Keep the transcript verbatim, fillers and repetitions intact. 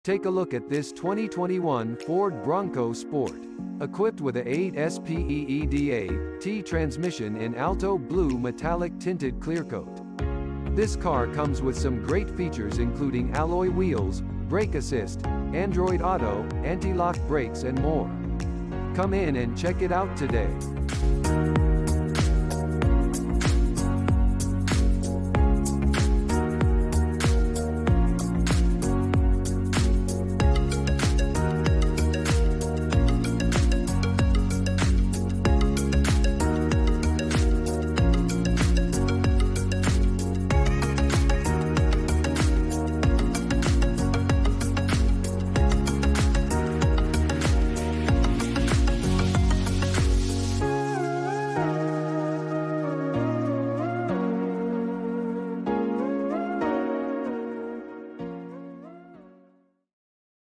Take a look at this twenty twenty-one Ford Bronco Sport. Equipped with a eight speed T transmission in Alto Blue metallic tinted clear coat. This car comes with some great features including alloy wheels, brake assist, Android Auto, anti-lock brakes and more. Come in and check it out today.